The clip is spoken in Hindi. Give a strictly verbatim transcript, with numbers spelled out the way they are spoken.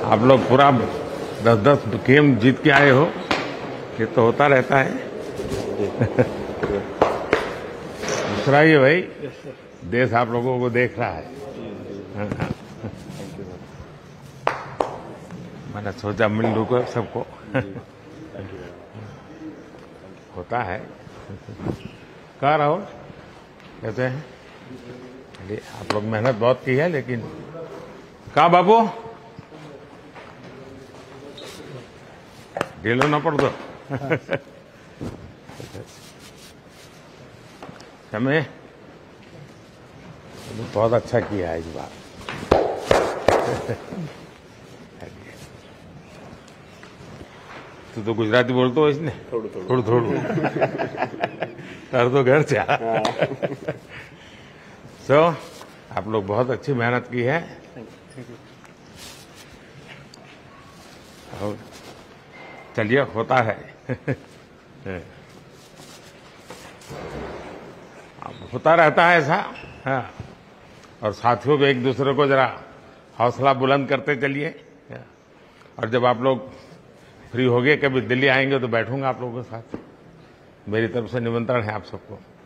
आप लोग पूरा दस दस गेम जीत के आए हो, ये तो होता रहता है। दूसरा ये भाई, देश आप लोगों को देख रहा है। मैंने सोचा मिल लूँगा सबको। होता है। कहाँ राहुल कहते हैं, अरे आप लोग मेहनत बहुत की है, लेकिन कहाँ बाबू ढीलो ना पड़ दो। समय बहुत अच्छा किया है इस बार। तू तो गुजराती बोलते हो इसने थोड़ू थोड़ू थोड़ू कर दो घर जा। सो आप लोग बहुत अच्छी मेहनत की है। और चलिए, होता है। होता रहता है ऐसा। हाँ, और साथियों को एक दूसरे को जरा हौसला बुलंद करते चलिए। और जब आप लोग फ्री हो गए, कभी दिल्ली आएंगे तो बैठूंगा आप लोगों के साथ। मेरी तरफ से निमंत्रण है आप सबको।